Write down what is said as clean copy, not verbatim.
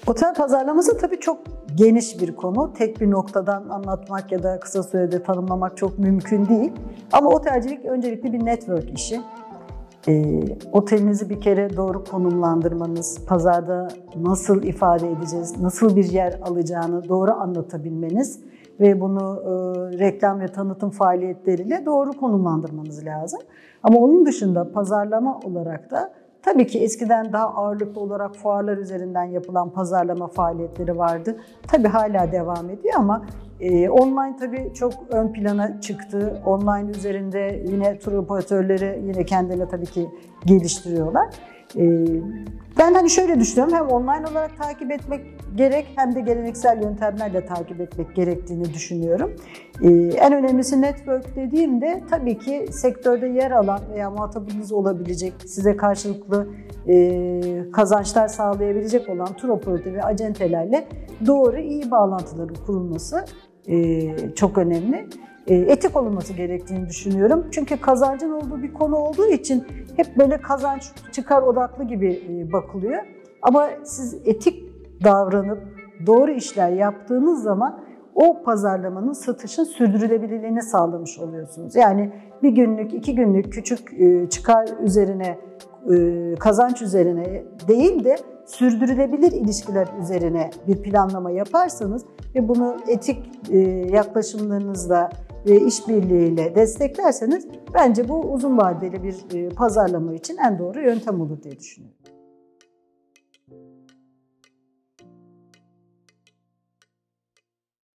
Otel pazarlaması tabii çok geniş bir konu. Tek bir noktadan anlatmak ya da kısa sürede tanımlamak çok mümkün değil. Ama otelcilik öncelikle bir network işi. Otelinizi bir kere doğru konumlandırmanız, pazarda nasıl ifade edeceğiz, nasıl bir yer alacağını doğru anlatabilmeniz ve bunu reklam ve tanıtım faaliyetleriyle doğru konumlandırmanız lazım. Ama onun dışında pazarlama olarak da tabii ki eskiden daha ağırlıklı olarak fuarlar üzerinden yapılan pazarlama faaliyetleri vardı. Tabii hala devam ediyor ama online tabii çok ön plana çıktı. Online üzerinde yine tur operatörleri yine kendilerini tabii ki geliştiriyorlar. Ben hani şöyle düşünüyorum, hem online olarak takip etmek gerek hem de geleneksel yöntemlerle takip etmek gerektiğini düşünüyorum. En önemlisi network dediğimde tabii ki sektörde yer alan veya muhatabınız olabilecek, size karşılıklı kazançlar sağlayabilecek olan tur operatörü ve acentelerle doğru iyi bağlantıların kurulması çok önemli. Etik olunması gerektiğini düşünüyorum. Çünkü kazancın olduğu bir konu olduğu için hep böyle kazanç çıkar odaklı gibi bakılıyor. Ama siz etik davranıp doğru işler yaptığınız zaman o pazarlamanın, satışın sürdürülebilirliğini sağlamış oluyorsunuz. Yani bir günlük, 2 günlük küçük çıkar üzerine, kazanç üzerine değil de sürdürülebilir ilişkiler üzerine bir planlama yaparsanız ve bunu etik yaklaşımlarınızla ve işbirliğiyle desteklerseniz bence bu uzun vadeli bir pazarlama için en doğru yöntem olur diye düşünüyorum.